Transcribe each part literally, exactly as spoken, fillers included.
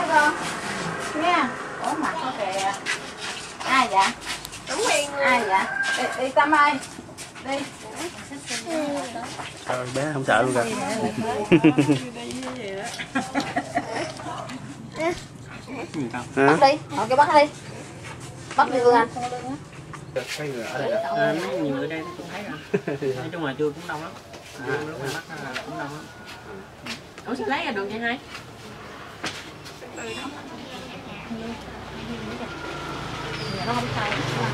con. Nha. Ủa mặt nó kìa. Ai vậy? Đúng Huyền. Ai vậy? Đi, đi Tâm ơi. Đi. Trời, bé không sợ luôn kìa. Bắt đi, họ kêu bắt đi. Bắt đi Lương Anh. Cái người ở đây à, mấy nhiều người đây cũng thấy rồi. Nói chung là chưa cũng đông lắm. À, lúc này bắt cũng đông lắm. Ủa sao lấy ra được vậy hai? Nó không sai.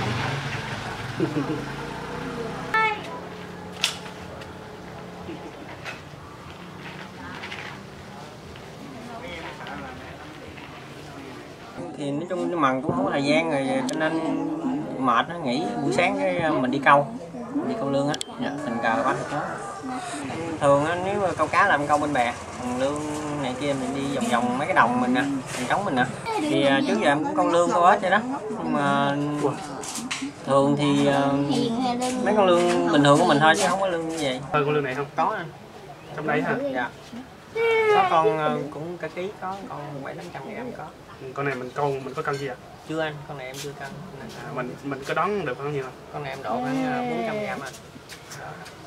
Thì nói chung mần cũng không có thời gian rồi cho nên mệt nó nghỉ buổi sáng cái mình đi câu đi câu lương á, dạ, tình cờ bắt được đó. Thường á, nếu mà câu cá làm câu bên bè, còn lương này kia mình đi vòng vòng mấy cái đồng mình nè, mình trống mình nè. Thì uh, trước giờ em cũng câu lương câu ếch vậy đó, nhưng mà thường thì uh, mấy con lương bình thường của mình thôi chứ không có lương như vậy. Thôi con lương này không Có anh. trong đấy hả? Dạ. Có con uh, cũng cả ký, có con bảy tám trăm gram có. Con này mình câu mình có cân gì ạ? Chưa anh, con này em chưa cân. À, mình mình có đoán được bao nhiêu không? Con này em đổ khoảng bốn trăm gram anh.